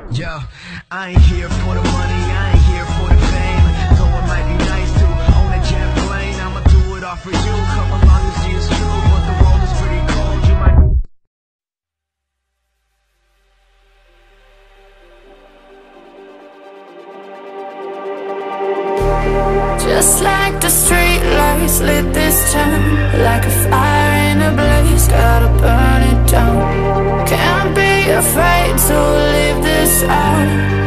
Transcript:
Yo, I ain't here for the money, I ain't here for the fame. Though it might be nice to own a jet plane, I'ma do it all for you. Come along and see it's true, but the world is pretty cold. You might. Just like the street lights lit this town, like a fire in a blaze, gotta burn it down. Can't be afraid to leave this out.